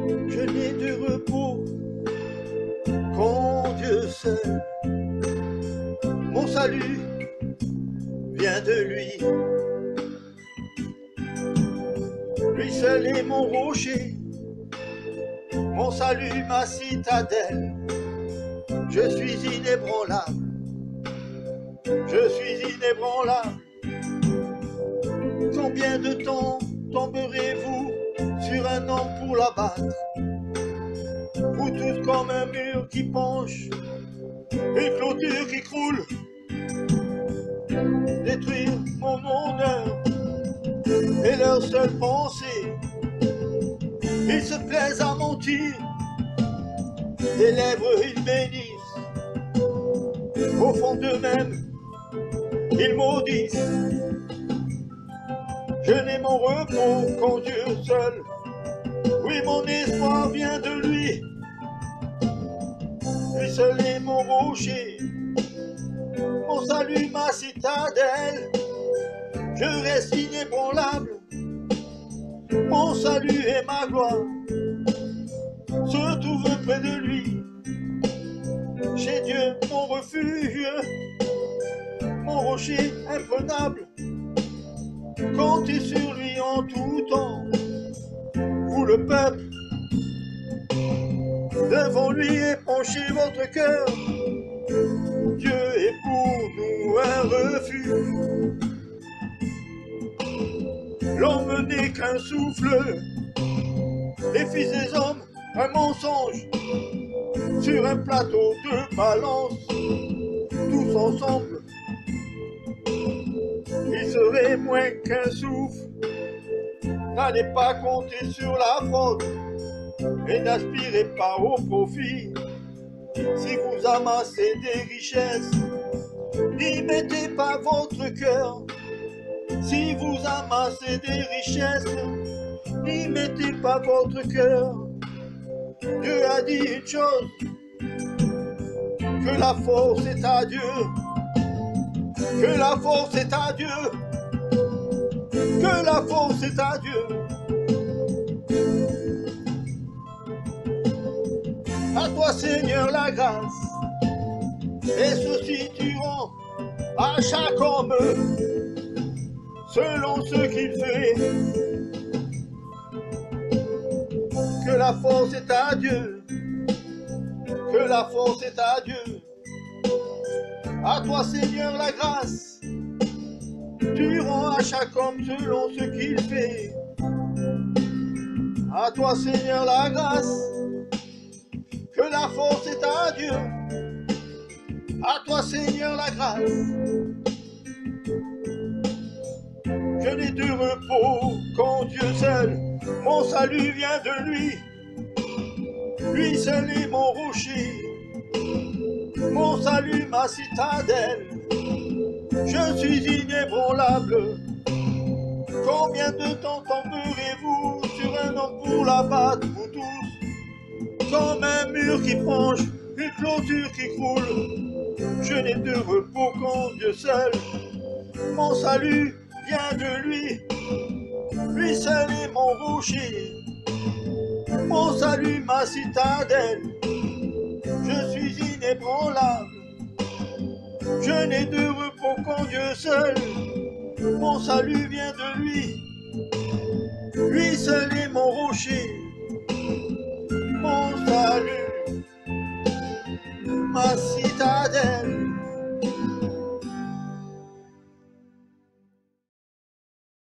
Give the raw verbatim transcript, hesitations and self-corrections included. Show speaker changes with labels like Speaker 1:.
Speaker 1: Je n'ai de repos qu'en Dieu seul. Mon salut vient de lui. Lui seul est mon rocher, mon salut, ma citadelle. Je suis inébranlable, je suis inébranlable. Combien de temps tomberez-vous sur un homme pour l'abattre? Vous tous comme un mur qui penche, une clôture qui croule. Détruire mon honneur est leur seule pensée. Ils se plaisent à mentir, des lèvres ils bénissent. Au fond d'eux-mêmes, ils maudissent. Je n'ai mon repos qu'en Dieu seul. Oui, mon espoir vient de lui. Lui seul est mon rocher, mon salut, ma citadelle. Je reste inébranlable, mon salut et ma gloire se trouvent près de lui. Chez Dieu, mon refuge, mon rocher imprenable. Comptez sur lui en tout temps, vous le peuple. Devant lui épanchez votre cœur. Dieu est pour nous un refuge. L'homme n'est qu'un souffle, les fils des hommes un mensonge. Sur un plateau de balance, tous ensemble, il serait moins qu'un souffle. N'allez pas compter sur la fraude et n'aspirez pas au profit. Si vous amassez des richesses, n'y mettez pas votre cœur. Si vous amassez des richesses, n'y mettez pas votre cœur. Dieu a dit une chose, que la force est à Dieu, que la force est à Dieu, que la force est à Dieu. À toi Seigneur la grâce, et ceci tu rends à chaque homme selon ce qu'il fait. Que la force est à Dieu, que la force est à Dieu. À toi Seigneur la grâce, tu rends à chaque homme selon ce qu'il fait. À toi Seigneur la grâce, que la force est à Dieu. À toi Seigneur la grâce. Je n'ai de repos qu'en Dieu seul, mon salut vient de lui. Lui seul est mon rocher, mon salut, ma citadelle. Je suis inébranlable. Combien de temps tomberez-vous sur un homme pour l'abattre, vous tous? Comme un mur qui penche, une clôture qui croule. Je n'ai de repos qu'en Dieu seul, mon salut vient de lui. Lui seul est mon rocher, mon salut, ma citadelle. Je suis inébranlable. Je n'ai de repos qu'en Dieu seul, mon salut vient de lui. Lui seul est mon rocher, mon salut, ma citadelle.